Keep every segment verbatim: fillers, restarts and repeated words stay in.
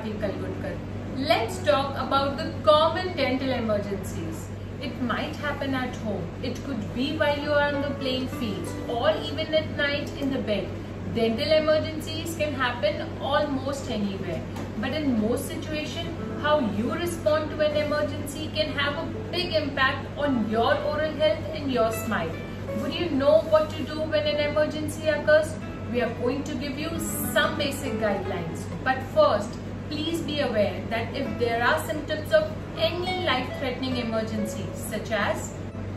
Swati Kalgutkar. Let's talk about the common dental emergencies. It might happen at home. It could be while you are on the playing fields or even at night in the bed. Dental emergencies can happen almost anywhere. But in most situations, how you respond to an emergency can have a big impact on your oral health and your smile. Would you know what to do when an emergency occurs? We are going to give you some basic guidelines. But first, please be aware that if there are symptoms of any life-threatening emergency, such as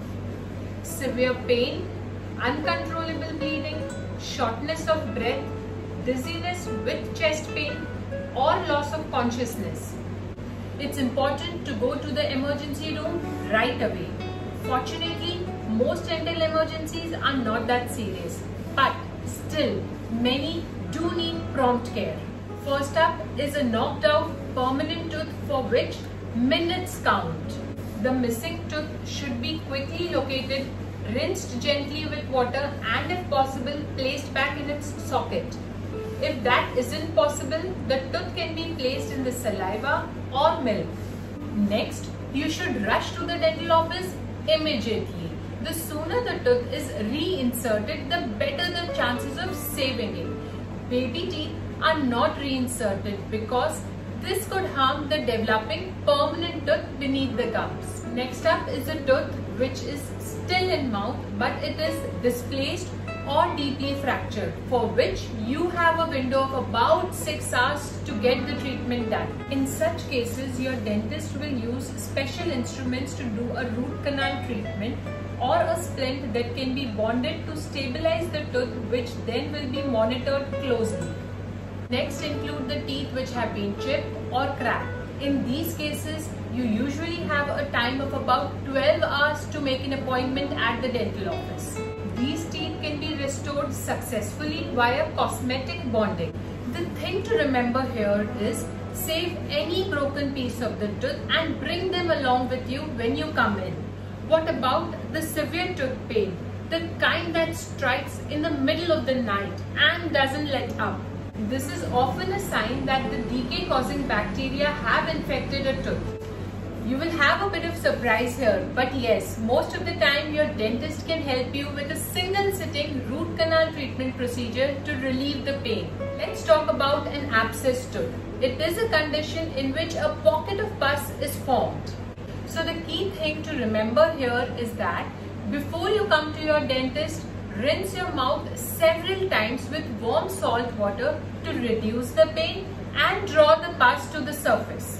severe pain, uncontrollable bleeding, shortness of breath, dizziness with chest pain, or loss of consciousness, it's important to go to the emergency room right away. Fortunately, most dental emergencies are not that serious, but still, many do need prompt care. First up is a knocked out permanent tooth for which minutes count. The missing tooth should be quickly located, rinsed gently with water, and if possible, placed back in its socket. If that isn't possible, the tooth can be placed in the saliva or milk. Next, you should rush to the dental office immediately. The sooner the tooth is reinserted, the better the chances of saving it. Baby teeth are not reinserted because this could harm the developing permanent tooth beneath the gums. Next up is a tooth which is still in mouth but it is displaced or deeply fractured, for which you have a window of about six hours to get the treatment done. In such cases, your dentist will use special instruments to do a root canal treatment or a splint that can be bonded to stabilize the tooth, which then will be monitored closely. Next include the teeth which have been chipped or cracked. In these cases, you usually have a time of about twelve hours to make an appointment at the dental office. These teeth can be restored successfully via cosmetic bonding. The thing to remember here is save any broken piece of the tooth and bring them along with you when you come in. What about the severe tooth pain? The kind that strikes in the middle of the night and doesn't let up. This is often a sign that the decay causing bacteria have infected a tooth. You will have a bit of surprise here, but yes, most of the time your dentist can help you with a single sitting root canal treatment procedure to relieve the pain. Let's talk about an abscess tooth. It is a condition in which a pocket of pus is formed. So the key thing to remember here is that before you come to your dentist, rinse your mouth several times with warm salt water to reduce the pain and draw the pus to the surface.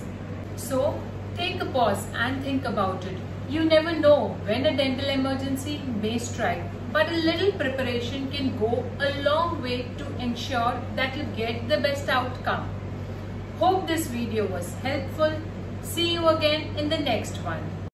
So take a pause and think about it. You never know when a dental emergency may strike, but a little preparation can go a long way to ensure that you get the best outcome. Hope this video was helpful. See you again in the next one.